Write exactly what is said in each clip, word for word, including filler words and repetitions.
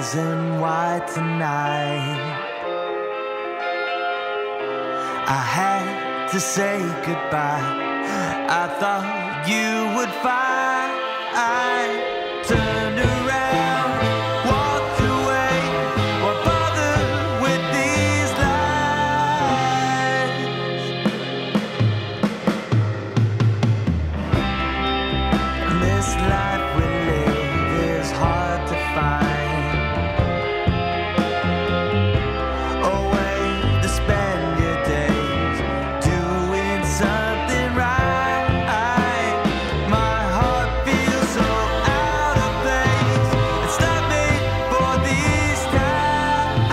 reason why tonight I had to say goodbye. I thought you would find I turned around, walked away, or bother with these lies. This life we live is hard to find a way to spend your days doing something right. My heart feels so out of place. It's not made for these times.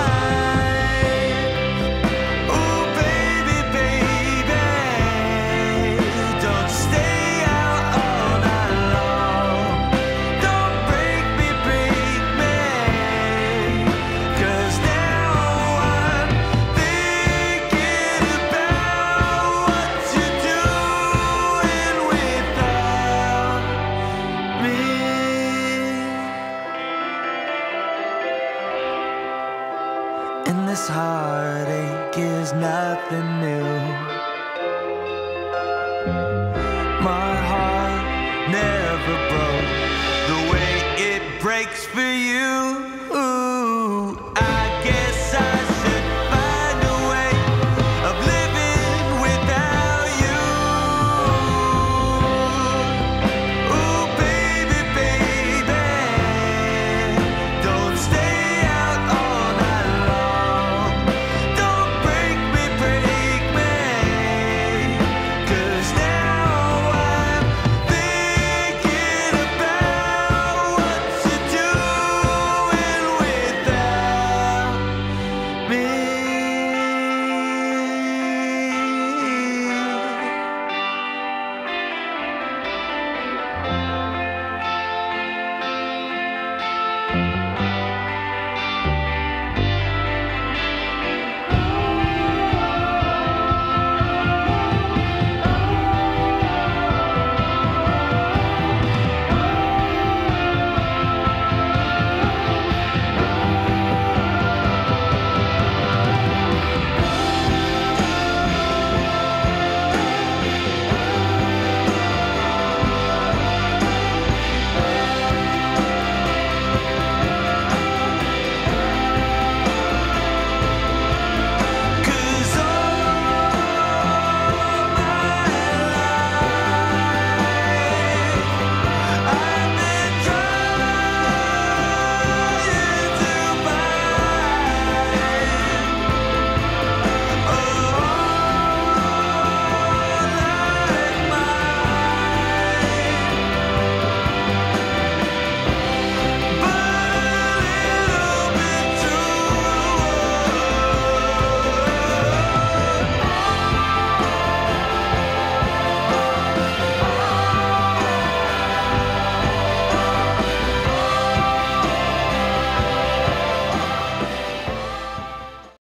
Ooh, baby, baby, don't stay out all night long. Don't break me, break me, 'cause now I'm thinking about what you're doing without me. And this heartache is nothing new. My heart never broke the way it breaks for